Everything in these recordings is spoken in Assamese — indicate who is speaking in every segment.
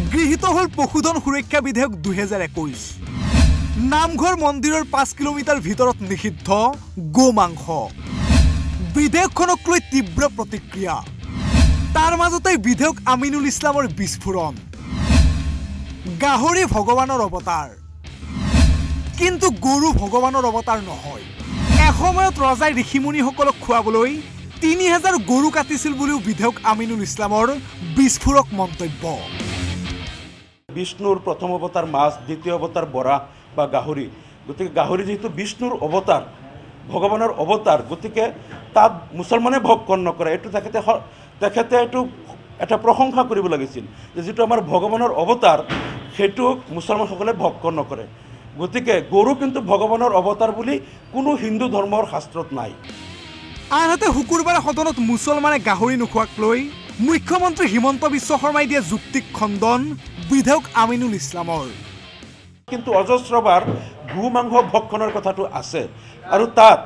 Speaker 1: গৃহীত হল পশুধন সুৰক্ষা বিধেয়ক 2021 নামঘৰ মন্দিৰৰ 5 কিলোমিটাৰ ভিতৰত নিষিদ্ধ গো মাংস বিধেয়কখনক লৈ তীব্ৰ প্ৰতিক্ৰিয়া তাৰ মাজতে বিধেয়ক আমিনুল ইছলামৰ বিস্ফোৰণ গাহৰি ভগৱানৰ অৱতাৰ কিন্তু গৰু ভগৱানৰ অৱতাৰ নহয় এসময়ত ৰজাই ঋষিমুনিসকলক খুৱাবলৈ 3000 গৰু কাটিছিল বুলিও বিধেয়ক আমিনুল ইছলামৰ বিস্ফোৰক মন্তব্য
Speaker 2: বিষ্ণুৰ প্ৰথম অৱতাৰ মাছ দ্বিতীয় অৱতাৰ বৰা বা গাহৰি গতিকে গাহৰি যেহেতু বিষ্ণুৰ অৱতাৰ ভগৱানৰ অৱতাৰ গতিকে তাত মুছলমানে ভক্ষণ নকৰে এটো তেখেতে এটো এটা প্ৰশংসা কৰিব লাগিছিল যে যেটো আমাৰ ভগৱানৰ অৱতাৰ হেতু মুছলমানসকলে ভক্ষণ নকৰে গতিকে গৰু কিন্তু ভগৱানৰ অৱতাৰ বুলি কোনো হিন্দু ধৰ্মৰ শাস্ত্ৰত নাই
Speaker 1: আনহাতে শুকুৰবাৰে সদনত মুছলমানে গাহৰি নোখোৱাক লৈ মুখ্যমন্ত্ৰী হিমন্ত বিশ্ব শৰ্মাই দিয়া যুক্তিক খণ্ডন বিধেয়ক আমিনুল ইছলামৰ
Speaker 2: কিন্তু অজস্ৰবাৰ গো মাংস ভক্ষণৰ কথাটো আছে আৰু তাত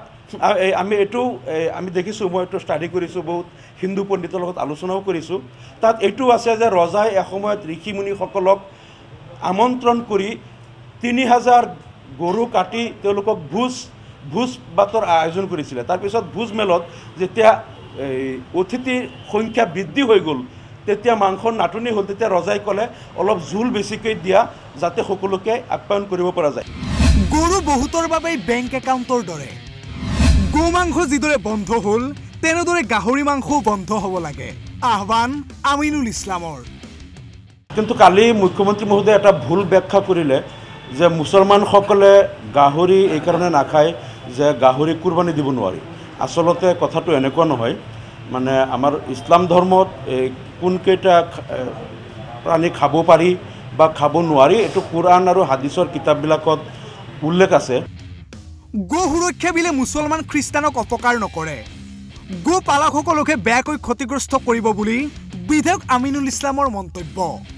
Speaker 2: আমি দেখিছোঁ মই এইটো ষ্টাডি কৰিছোঁ বহুত হিন্দু পণ্ডিতৰ লগত আলোচনাও কৰিছোঁ তাত এইটো আছে যে ৰজাই এসময়ত ঋষিমুনিসকলক আমন্ত্ৰণ কৰি 3000 গৰু কাটি তেওঁলোকক ভোজ ভাতৰ আয়োজন কৰিছিলে তাৰপিছত ভোজ মেলত যেতিয়া অতিথিৰ সংখ্যা বৃদ্ধি হৈ গ'ল তেতিয়া মাংসৰ নাটনি হ'ল তেতিয়া ৰজাই ক'লে অলপ জোল বেছিকৈ দিয়া যাতে সকলোকে আপ্যায়ন কৰিব পৰা যায়
Speaker 1: গৰু বহুতৰ বাবে বেংক একাউণ্টৰ দৰে গো মাংস যিদৰে বন্ধ হ'ল তেনেদৰে গাহৰি মাংসও বন্ধ হ'ব লাগে আহ্বান আমিনুল ইছলামৰ
Speaker 2: কিন্তু কালি মুখ্যমন্ত্ৰী মহোদয়ে এটা ভুল ব্যাখ্যা কৰিলে যে মুছলমানসকলে গাহৰি এই কাৰণে নাখায় যে গাহৰি কুৰবানী দিব নোৱাৰি আসলতে কথাটো এনেকুৱা নহয় মানে আমাৰ ইছলাম ধৰ্মত কোনকেইটা প্ৰাণী খাব পাৰি বা খাব নোৱাৰি এটো কুৰাণ আৰু হাদিছৰ কিতাপবিলাকত উল্লেখ আছে
Speaker 1: গো সুৰক্ষা বিলে মুছলমান খ্ৰীষ্টানক অপকাৰ নকৰে গো পালকসকলকে বেয়াকৈ ক্ষতিগ্ৰস্ত কৰিব বুলি বিধেয়ক আমিনুল ইছলামৰ মন্তব্য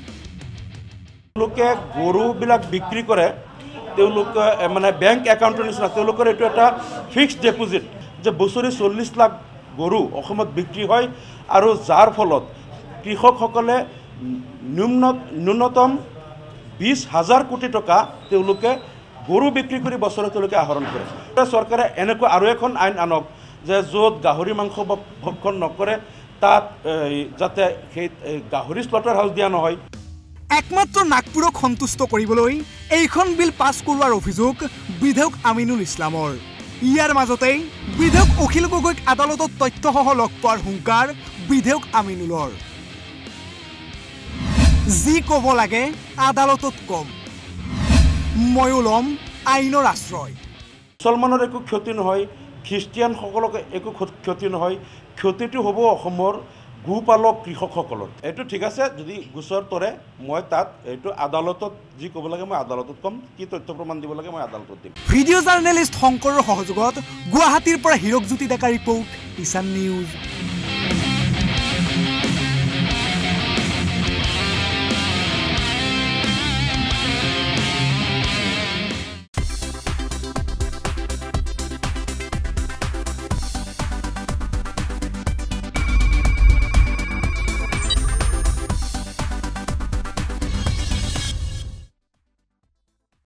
Speaker 2: তেওঁলোকে গৰুবিলাক বিক্ৰী কৰে তেওঁলোকে মানে বেংক একাউণ্টৰ নিচিনা তেওঁলোকৰ এইটো এটা ফিক্সড ডিপজিট যে বছৰি 40 লাখ গৰু অসমত বিক্ৰী হয় আৰু যাৰ ফলত কৃষকসকলে ন্যূনতম 20,000 কোটি টকা তেওঁলোকে গৰু বিক্ৰী কৰি বছৰত তেওঁলোকে আহৰণ কৰে চৰকাৰে এনেকুৱা আৰু এখন আইন আনক যে য'ত গাহৰি মাংস ভক্ষণ নকৰে তাত যাতে সেই গাহৰি স্লটাৰ হাউচ দিয়া নহয়
Speaker 1: একমাত্ৰ নাগপুৰক সন্তুষ্ট কৰিবলৈ এইখন বিল পাছ কৰোৱাৰ অভিযোগ বিধেয়ক আমিনুল ইছলামৰ ইয়াৰ মাজতেই বিধেয়ক অখিল গগৈক আদালতত তথ্যসহ লগ পোৱাৰ হুংকাৰ বিধেয়ক আমিনুলৰ যি ক'ব লাগে আদালতত কম ময়ো ল'ম আইনৰ আশ্ৰয়
Speaker 2: মুছলমানৰ একো ক্ষতি নহয় খ্ৰীষ্টিয়ানসকলক একো ক্ষতি নহয় ক্ষতিটো হ'ব অসমৰ গোপালক কৃষকসকলৰ এইটো ঠিক আছে যদি গোচৰ তৰে মই তাত এইটো আদালতত যি ক'ব লাগে মই আদালতত কম কি তথ্য প্ৰমাণ দিব লাগে মই আদালতত দিম
Speaker 1: ভিডিঅ' জাৰ্নেলিষ্ট শংকৰৰ সহযোগত গুৱাহাটীৰ পৰা হীৰকজ্যোতি ডেকা ৰিপৰ্ট ইশান নিউজ